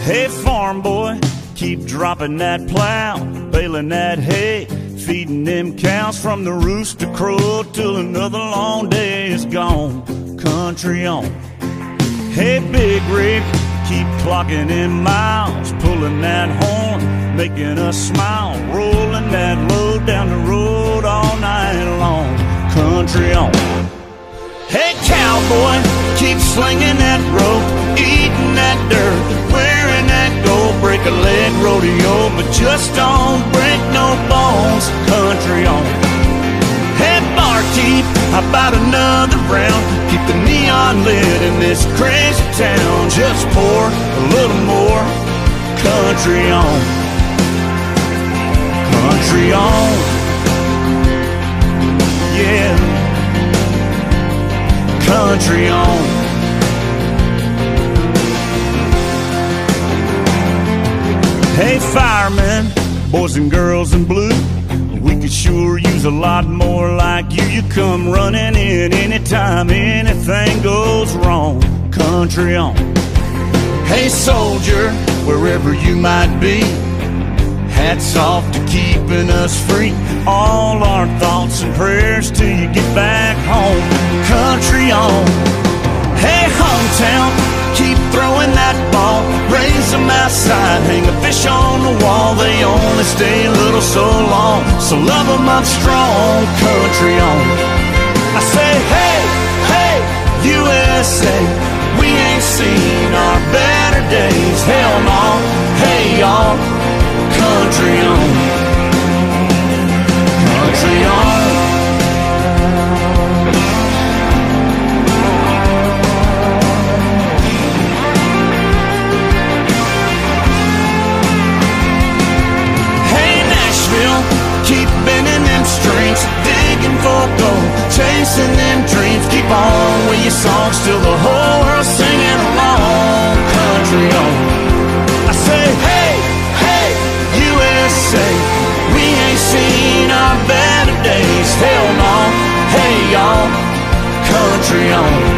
Hey, farm boy, keep dropping that plow, baling that hay, feeding them cows from the rooster crow till another long day is gone. Country on. Hey, big rig, keep clocking in miles, pulling that horn, making us smile, rolling that load down the road all night long. Country on. Hey, cowboy, keep slinging that rope, eating that dirt, wearing that gold, break a leg rodeo, but just don't break no bones. Country on. Hey, barkeep, how about another round? Keep the neon lit in this crazy town. Just pour a little more. Country on. Country on. Yeah. Country on. Hey, firemen, boys and girls in blue, we could sure use a lot more like you. You come running in anytime anything goes wrong. Country on. Hey, soldier, wherever you might be, hats off to keeping us free. All our thoughts and prayers till you get back home. Country on. Hey, hometown, keep throwing that ball, raise them outside, hang a fish on the wall. They only stay a little so long, so love them up strong. Country on. I say, hey, hey, USA, we ain't seen our better days. Hell no, hey y'all, country on. Country on. Keep bending them strings, digging for gold, chasing them dreams. Keep on with your songs till the whole world's singing along. Country on. I say, hey, hey, USA, we ain't seen our better days. Hell no, hey y'all, country on.